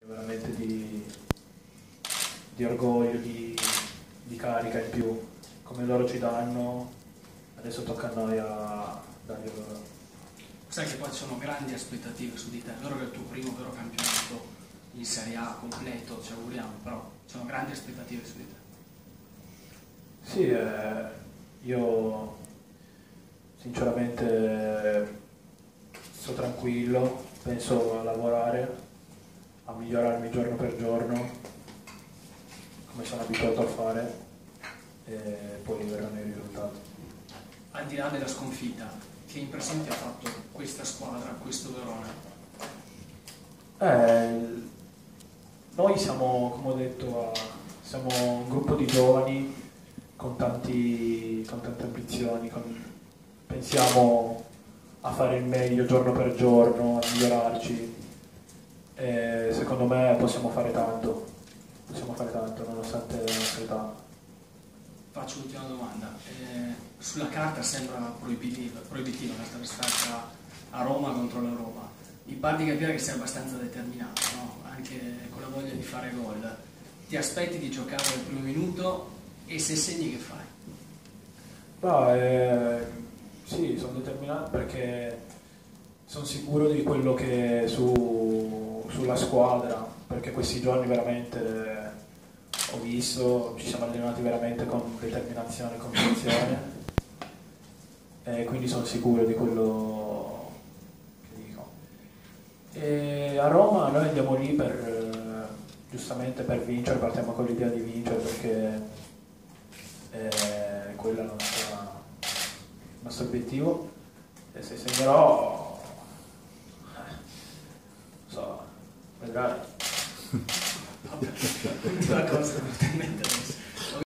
veramente di orgoglio, di carica in più, come loro ci danno, adesso tocca a noi a dargli loro. Sai che poi ci sono grandi aspettative su di te, è vero che è il tuo primo vero campionato in Serie A completo, ci auguriamo, però ci sono grandi aspettative su di te. Sì, io sinceramente sto tranquillo, penso a lavorare, a migliorarmi giorno per giorno, come sono abituato a fare, e poi verranno i risultati. Al di là della sconfitta, che impressione ti ha fatto questa squadra, questo Verona? Noi siamo, come ho detto, siamo un gruppo di giovani con tante ambizioni, pensiamo a fare il meglio giorno per giorno, a migliorarci, e secondo me possiamo fare tanto nonostante la nostra età. Faccio l'ultima domanda. Sulla carta sembra proibitiva la trasferta a Roma contro la Roma. Mi pare di capire che sei abbastanza determinato, no? Anche con la voglia di fare gol. Ti aspetti di giocare al primo minuto e se segni che fai? Sì, sono determinato perché sono sicuro di quello che sulla squadra, perché questi giorni veramente ho visto, ci siamo allenati veramente con determinazione e convinzione, e quindi sono sicuro di quello che dico. E a Roma noi andiamo lì giustamente per vincere, partiamo con l'idea di vincere perché quello è il nostro obiettivo, e se segnerò, non so, vedrai. L'ultima cosa per te